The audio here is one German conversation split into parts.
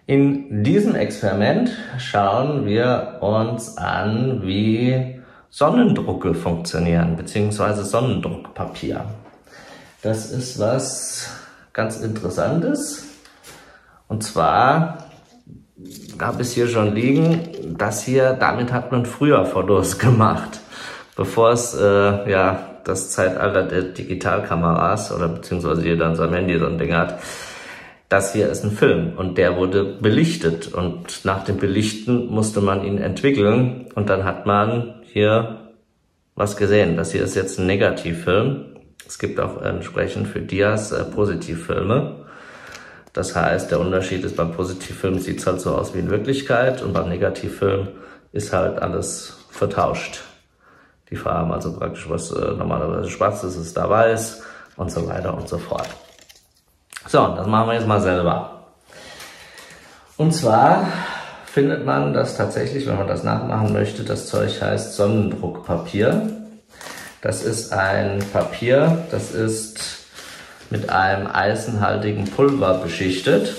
In diesem Experiment schauen wir uns an, wie Sonnendrucke funktionieren, beziehungsweise Sonnendruckpapier. Das ist was ganz Interessantes. Und zwar habe ich hier schon liegen, damit hat man früher Fotos gemacht, bevor es das Zeitalter der Digitalkameras oder beziehungsweise jeder an seinem Handy so ein Ding hat. Das hier ist ein Film und der wurde belichtet und nach dem Belichten musste man ihn entwickeln und dann hat man hier was gesehen. Das hier ist jetzt ein Negativfilm. Es gibt auch entsprechend für Dias Positivfilme. Das heißt, der Unterschied ist, beim Positivfilm sieht es halt so aus wie in Wirklichkeit und beim Negativfilm ist halt alles vertauscht. Die Farben, also praktisch was normalerweise schwarz ist, ist da weiß und so weiter und so fort. So, das machen wir jetzt mal selber. Und zwar findet man das tatsächlich, wenn man das nachmachen möchte, das Zeug heißt Sonnendruckpapier. Das ist ein Papier, das ist mit einem eisenhaltigen Pulver beschichtet.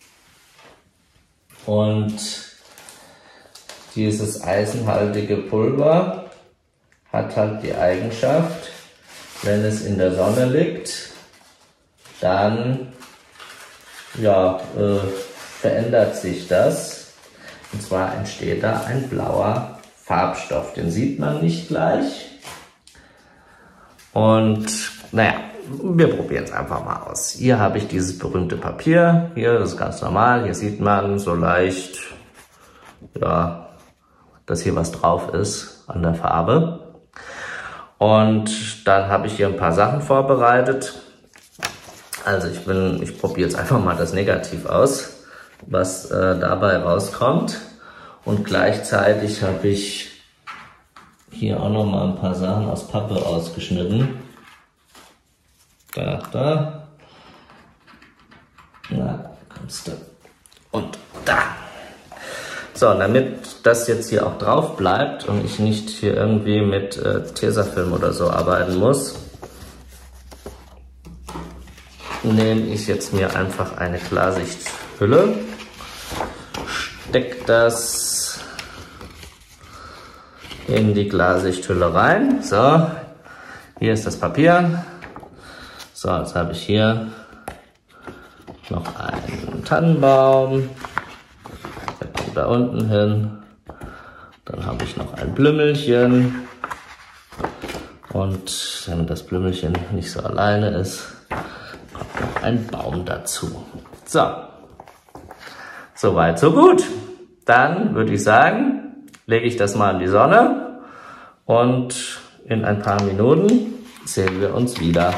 Und dieses eisenhaltige Pulver hat halt die Eigenschaft, wenn es in der Sonne liegt, dann verändert sich das. Und zwar entsteht da ein blauer Farbstoff. Den sieht man nicht gleich. Und naja, wir probieren es einfach mal aus. Hier habe ich dieses berühmte Papier. Hier, das ist ganz normal. Hier sieht man so leicht, dass hier was drauf ist an der Farbe. Und dann habe ich hier ein paar Sachen vorbereitet. Also ich probiere jetzt einfach mal das Negativ aus, was dabei rauskommt. Und gleichzeitig habe ich hier auch noch mal ein paar Sachen aus Pappe ausgeschnitten. Da. Na, kommst du. Und da. So, damit das jetzt hier auch drauf bleibt und ich nicht hier irgendwie mit Tesafilm oder so arbeiten muss, nehme ich jetzt mir einfach eine Klarsichthülle, stecke das in die Klarsichthülle rein. So, hier ist das Papier. So, jetzt habe ich hier noch einen Tannenbaum. Der kommt da unten hin. Dann habe ich noch ein Blümelchen. Und damit das Blümelchen nicht so alleine ist, kommt noch ein Baum dazu. So, soweit, so gut. Dann würde ich sagen, lege ich das mal in die Sonne und in ein paar Minuten sehen wir uns wieder.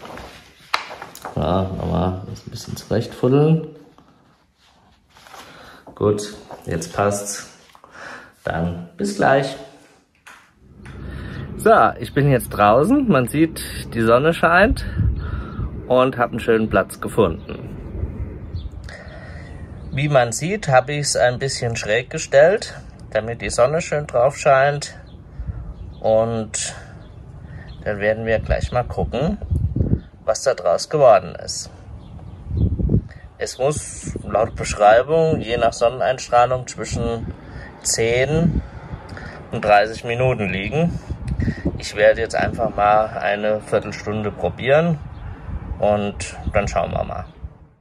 Ja, nochmal ein bisschen zurechtfuddeln. Gut, jetzt passt's. Dann bis gleich. So, ich bin jetzt draußen. Man sieht, die Sonne scheint. Und habe einen schönen Platz gefunden. Wie man sieht, habe ich es ein bisschen schräg gestellt, damit die Sonne schön drauf scheint. Und dann werden wir gleich mal gucken, was da draus geworden ist. Es muss laut Beschreibung je nach Sonneneinstrahlung zwischen 10 und 30 Minuten liegen. Ich werde jetzt einfach mal eine Viertelstunde probieren. Und dann schauen wir mal.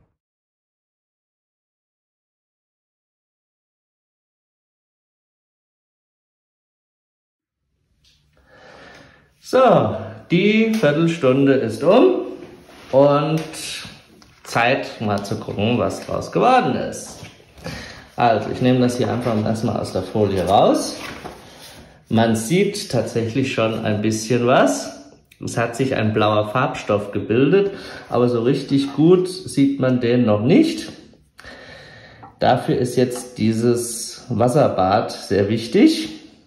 So, die Viertelstunde ist um und Zeit mal zu gucken, was draus geworden ist. Also, ich nehme das hier einfach erstmal aus der Folie raus. Man sieht tatsächlich schon ein bisschen was. Es hat sich ein blauer Farbstoff gebildet, aber so richtig gut sieht man den noch nicht. Dafür ist jetzt dieses Wasserbad sehr wichtig,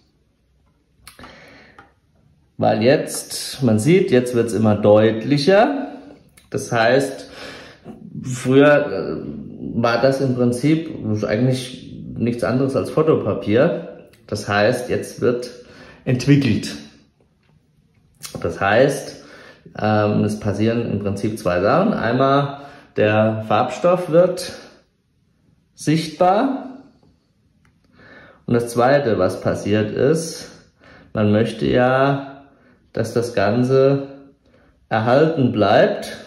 weil jetzt, man sieht, jetzt wird es immer deutlicher. Das heißt, früher war das im Prinzip eigentlich nichts anderes als Fotopapier. Das heißt, jetzt wird entwickelt. Das heißt, es passieren im Prinzip zwei Sachen. Einmal, der Farbstoff wird sichtbar. Und das Zweite, was passiert ist, man möchte ja, dass das Ganze erhalten bleibt.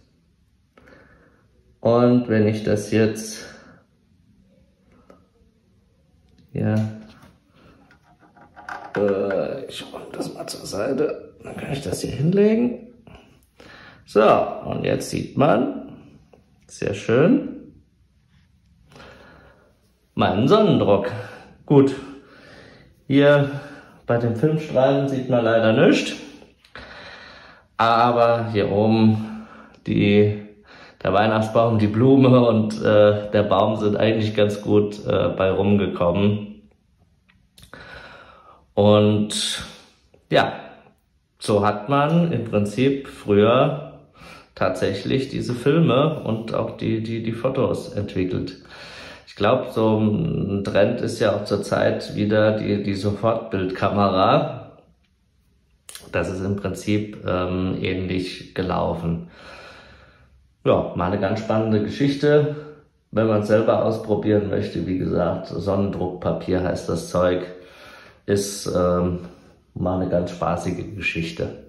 Und wenn ich das jetzt ich räume das mal zur Seite, dann kann ich das hier hinlegen. So, und jetzt sieht man, sehr schön, meinen Sonnendruck. Gut, hier bei dem Filmstreifen sieht man leider nichts, aber hier oben der Weihnachtsbaum, die Blume und der Baum sind eigentlich ganz gut bei rumgekommen. Und ja, so hat man im Prinzip früher tatsächlich diese Filme und auch die Fotos entwickelt. Ich glaube, so ein Trend ist ja auch zurzeit wieder die Sofortbildkamera. Das ist im Prinzip ähnlich gelaufen. Ja, mal eine ganz spannende Geschichte, wenn man es selber ausprobieren möchte. Wie gesagt, Sonnendruckpapier heißt das Zeug. Ist mal eine ganz spaßige Geschichte.